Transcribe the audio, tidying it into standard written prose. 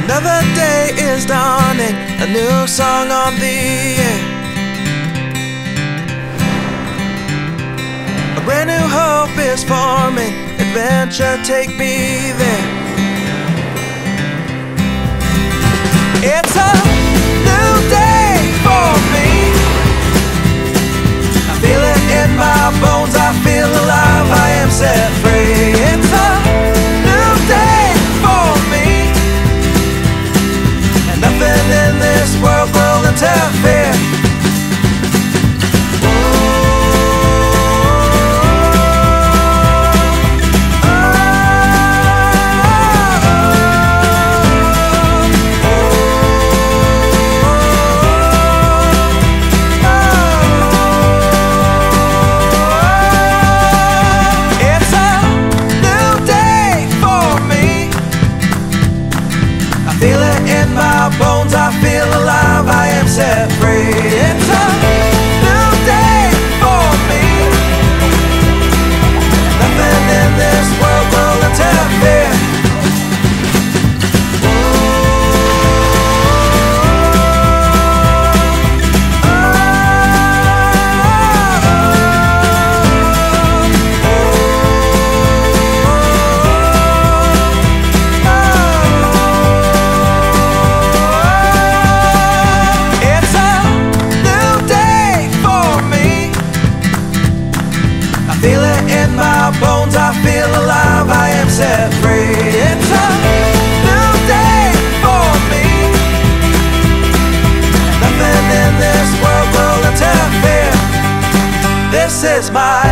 Another day is dawning, a new song on the air. A brand new hope is forming, adventure, take me there. It's a new day for me. I feel it in my bones, I feel alive, I am set free. It's a new day for me, and nothing in this world will interfere. Bones, I feel alive, I am set free. It's a new day for me. Nothing in this world will interfere. Bones, I feel alive, I am set free. It's a new day for me. Nothing in this world will interfere. This is my